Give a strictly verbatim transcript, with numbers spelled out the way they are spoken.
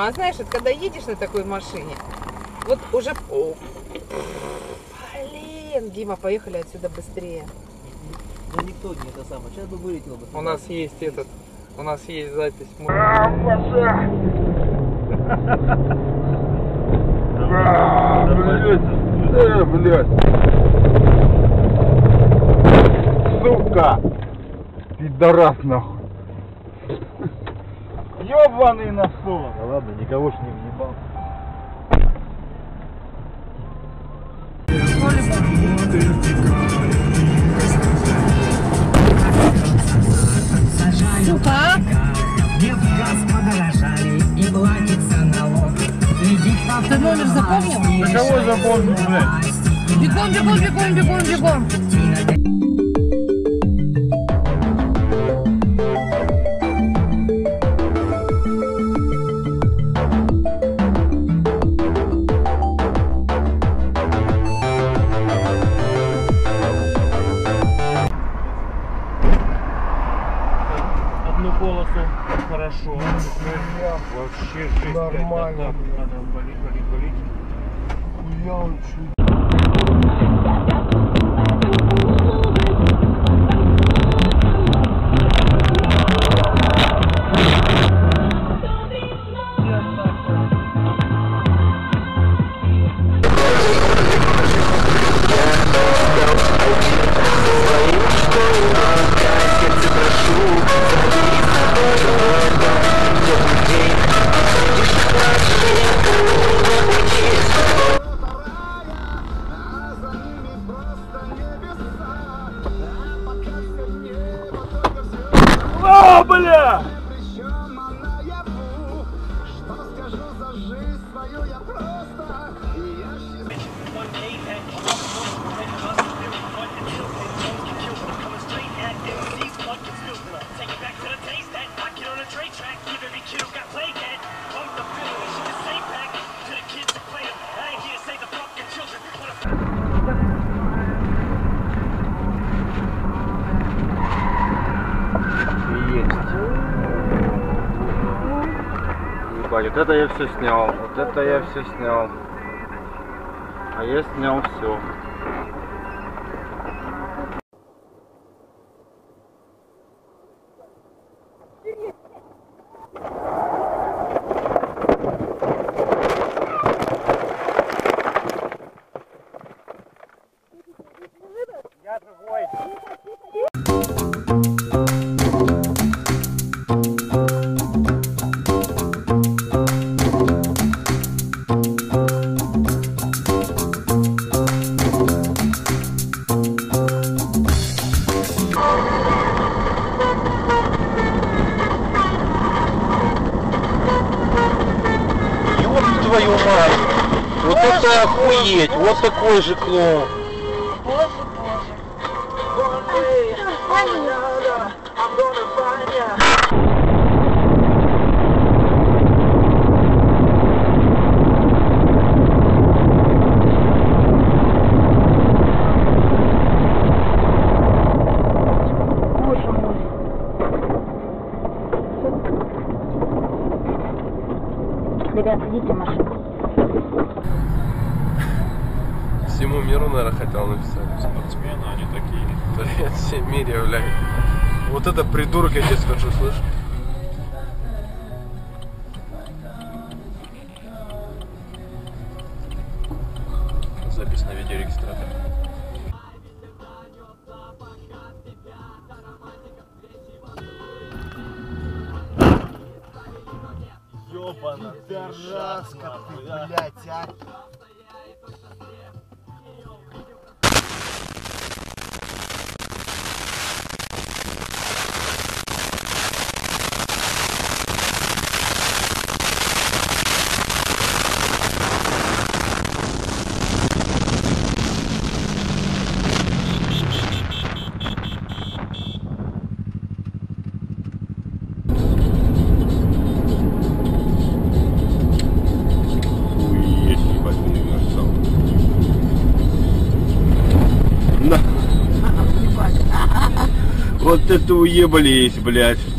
Дима, а знаешь, вот когда едешь на такой машине, вот уже... О, блин, Дима, поехали отсюда быстрее. Да никто не это самое, сейчас бы вылетел бы. У нас есть этот, у нас есть запись. Мы... Блядь, сука, пидорас нахуй, ёбаный насос. Да ладно, никого ж не въебал. Сука! Ты номер запомнил? Да кого запомнил, блядь? Бегом, бегом, бегом, бегом, бегом! Одну полосу хорошо. Вообще шесть, нормально. пять, надо болеть, болеть, болеть. Я очень... О, бля! Вот это я все снял, вот это я все снял, а я снял все. Я живой. Твою мать! Вот боже, это охуеть! Боже. Вот такой же клоун! Боже, Ребята, идите в машину. Всему миру, наверное, хотел написать. Спортсмены, они такие. Творят все в мире, блядь. Вот это придурок, я тебе скажу, слышишь? Запись на видеорегистратор. Ёбана, Пидораска ты, блядь, а! Вот это уебались, блядь.